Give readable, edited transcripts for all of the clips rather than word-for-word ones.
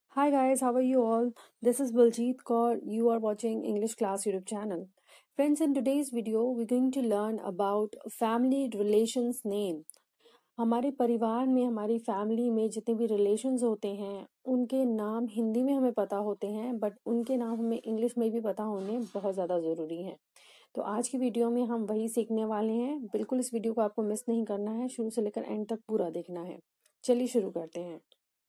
Hi guys, how are you all? This is Baljeet Kaur. You are watching English Class YouTube channel. Friends, in today's video, we're going to learn about family relations name. हमारे परिवार में हमारी family में जितने भी relations होते हैं उनके नाम हिंदी में हमें पता होते हैं बट उनके नाम हमें इंग्लिश में भी पता होने बहुत ज़्यादा ज़रूरी हैं। तो आज की वीडियो में हम वही सीखने वाले हैं। बिल्कुल इस वीडियो को आपको मिस नहीं करना है, शुरू से लेकर एंड तक पूरा देखना है। चलिए शुरू करते हैं।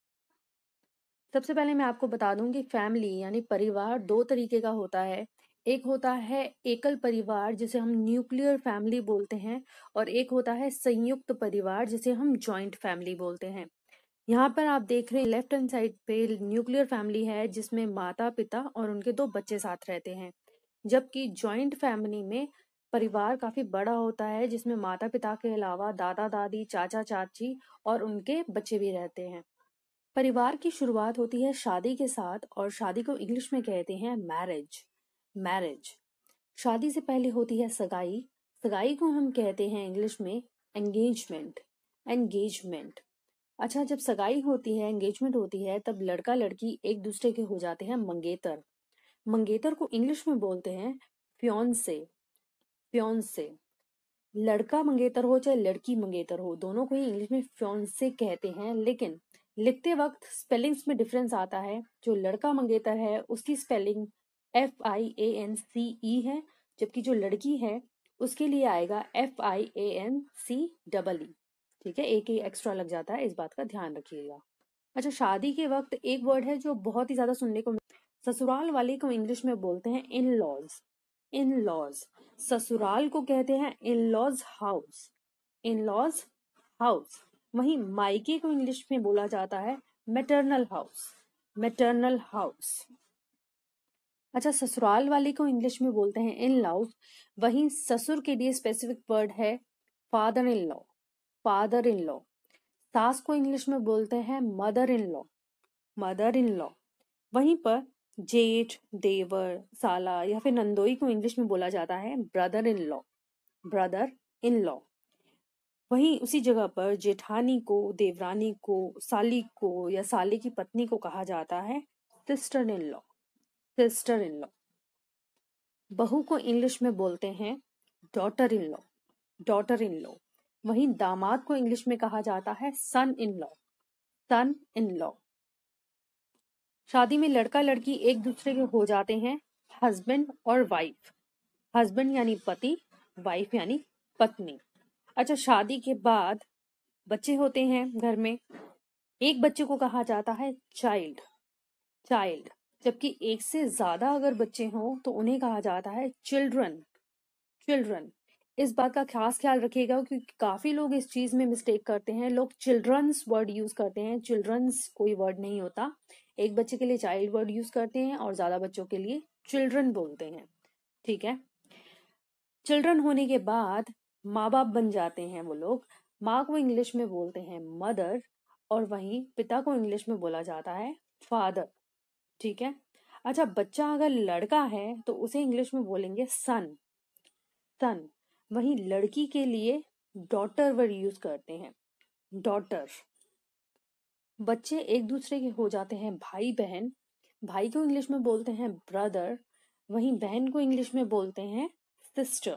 सबसे पहले मैं आपको बता दूं कि फैमिली यानी परिवार दो तरीके का होता है। एक होता है एकल परिवार जिसे हम न्यूक्लियर फैमिली बोलते हैं और एक होता है संयुक्त परिवार जिसे हम जॉइंट फैमिली बोलते हैं। यहाँ पर आप देख रहे हैं लेफ्ट हैंड साइड पे न्यूक्लियर फैमिली है जिसमें माता पिता और उनके दो बच्चे साथ रहते हैं, जबकि जॉइंट फैमिली में परिवार काफी बड़ा होता है जिसमें माता पिता के अलावा दादा दादी चाचा चाची और उनके बच्चे भी रहते हैं। परिवार की शुरुआत होती है शादी के साथ और शादी को इंग्लिश में कहते हैं मैरिज। मैरिज शादी से पहले होती है सगाई। सगाई को हम कहते हैं इंग्लिश में एंगेजमेंट। एंगेजमेंट अच्छा, जब सगाई होती है एंगेजमेंट होती है तब लड़का लड़की एक दूसरे के हो जाते हैं मंगेतर। मंगेतर को इंग्लिश में बोलते हैं फियोंसे। फियोंसे लड़का मंगेतर हो चाहे लड़की मंगेतर हो, दोनों को ही इंग्लिश में फियोंसे कहते हैं, लेकिन लिखते वक्त स्पेलिंग्स में डिफरेंस आता है। जो लड़का मंगेतर है उसकी स्पेलिंग FIANCE है, जबकि जो लड़की है उसके लिए आएगा FIANCEE। ठीक है, एक ही एक्स्ट्रा लग जाता है, इस बात का ध्यान रखिएगा। अच्छा, शादी के वक्त एक वर्ड है जो बहुत ही ज्यादा सुनने को ससुराल वाले को इंग्लिश में बोलते हैं इन लॉज। इन लॉज ससुराल को कहते हैं in laws house. In laws house वहीं मायके को इंग्लिश में बोला जाता है मैटरनल हाउस। मैटरनल हाउस अच्छा, ससुराल वाले को इंग्लिश में बोलते हैं इन लॉज, वहीं ससुर के लिए स्पेसिफिक वर्ड है father in law. Father in law सास को इंग्लिश में बोलते हैं mother in law. Mother in law वहीं पर जेठ देवर साला या फिर नंदोई को इंग्लिश में बोला जाता है brother in law. Brother in law वहीं उसी जगह पर जेठानी को, देवरानी को, साली को या साले की पत्नी को कहा जाता है sister in law. Sister in law बहू को इंग्लिश में बोलते हैं daughter in law. Daughter in law वहीं दामाद को इंग्लिश में कहा जाता है सन in law. Sun in law शादी में लड़का लड़की एक दूसरे के हो जाते हैं हस्बैंड और वाइफ। हस्बैंड यानी पति, वाइफ यानी पत्नी। अच्छा, शादी के बाद बच्चे होते हैं घर में। एक बच्चे को कहा जाता है चाइल्ड। चाइल्ड जबकि एक से ज्यादा अगर बच्चे हों तो उन्हें कहा जाता है चिल्ड्रन। चिल्ड्रन इस बात का खास ख्याल रखिएगा क्योंकि काफी लोग इस चीज में मिस्टेक करते हैं। लोग चिल्ड्रंस वर्ड यूज करते हैं, चिल्ड्रंस कोई वर्ड नहीं होता। एक बच्चे के लिए चाइल्ड वर्ड यूज करते हैं और ज्यादा बच्चों के लिए चिल्ड्रन बोलते हैं। ठीक है, चिल्ड्रन होने के बाद माँ बाप बन जाते हैं वो लोग। माँ को इंग्लिश में बोलते हैं मदर और वहीं पिता को इंग्लिश में बोला जाता है फादर। ठीक है, अच्छा, बच्चा अगर लड़का है तो उसे इंग्लिश में बोलेंगे सन। सन वहीं लड़की के लिए डॉटर वर्ड यूज करते हैं डॉटर। बच्चे एक दूसरे के हो जाते हैं भाई बहन। भाई को इंग्लिश में बोलते हैं ब्रदर, वहीं बहन को इंग्लिश में बोलते हैं सिस्टर।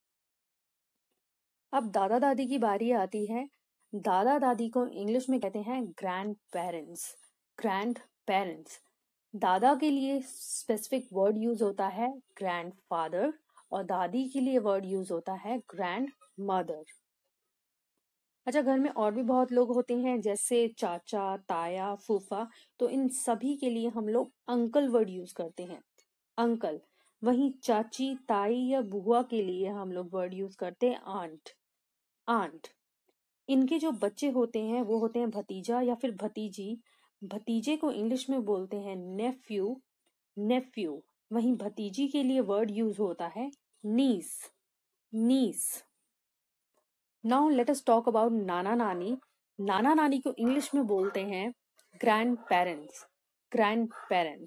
अब दादा दादी की बारी आती है। दादा दादी को इंग्लिश में कहते हैं ग्रैंड पेरेंट्स। ग्रैंड पेरेंट्स दादा के लिए स्पेसिफिक वर्ड यूज होता है ग्रैंड फादर और दादी के लिए वर्ड यूज होता है ग्रैंड मदर। अच्छा, घर में और भी बहुत लोग होते हैं जैसे चाचा ताया फूफा, तो इन सभी के लिए हम लोग अंकल वर्ड यूज करते हैं अंकल। वहीं चाची ताई या बुआ के लिए हम लोग वर्ड यूज करते हैं आंट। आंट इनके जो बच्चे होते हैं वो होते हैं भतीजा या फिर भतीजी। भतीजे को इंग्लिश में बोलते हैं नेफ्यू। नेफ्यू वहीं भतीजी के लिए वर्ड यूज होता है niece. Niece now let us talk about नाना नानी। नाना नानी को इंग्लिश में बोलते हैं ग्रैंड पेरेंट्स। ग्रैंड पेरेंट्स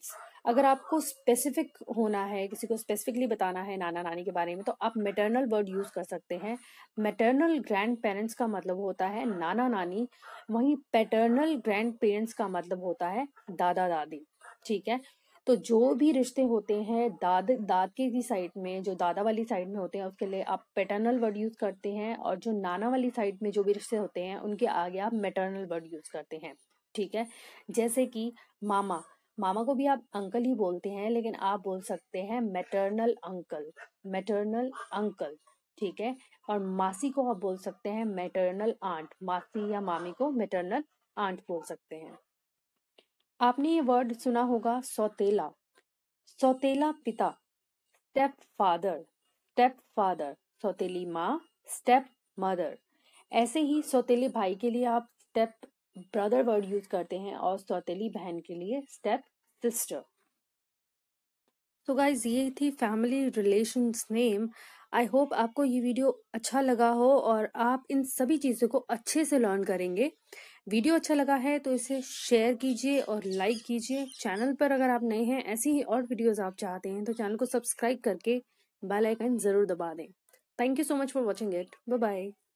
अगर आपको स्पेसिफिक होना है, किसी को स्पेसिफिकली बताना है नाना नानी के बारे में, तो आप मैटरनल वर्ड यूज कर सकते हैं। मैटरनल ग्रैंड पेरेंट्स का मतलब होता है नाना नानी, वहीं पैटर्नल ग्रैंड पेरेंट्स का मतलब होता है दादा दादी। ठीक है, तो जो भी रिश्ते होते हैं दादके की साइड में, जो दादा वाली साइड में होते हैं, उसके लिए आप पैटर्नल वर्ड यूज करते हैं, और जो नाना वाली साइड में जो भी रिश्ते होते हैं उनके आगे आप मैटरनल वर्ड यूज करते हैं। ठीक है, जैसे कि मामा, मामा को भी आप अंकल ही बोलते हैं, लेकिन आप बोल सकते हैं मैटरनल अंकल, मैटरनल अंकल। ठीक है, और मासी को आप बोल सकते हैं मैटरनल आंट, मासी या मामी को मैटरनल आंट बोल सकते हैं। आपने ये वर्ड सुना होगा सौतेला, सौतेला पिता, स्टेप फादर, स्टेप फादर, सौतेली माँ, स्टेप मदर। ऐसे ही सौतेले भाई के लिए आप स्टेप ब्रदर वर्ड यूज करते हैं, और सौतेली बहन के लिए स्टेप सिस्टर। तो गाइज ये थी family relations name. I hope आपको ये वीडियो अच्छा लगा हो और आप इन सभी चीज़ों को अच्छे से लर्न करेंगे। वीडियो अच्छा लगा है तो इसे शेयर कीजिए और लाइक कीजिए। चैनल पर अगर आप नए हैं, ऐसी ही और वीडियोस आप चाहते हैं, तो चैनल को सब्सक्राइब करके बेल आइकन जरूर दबा दें। Thank you so much for watching it. Bye bye.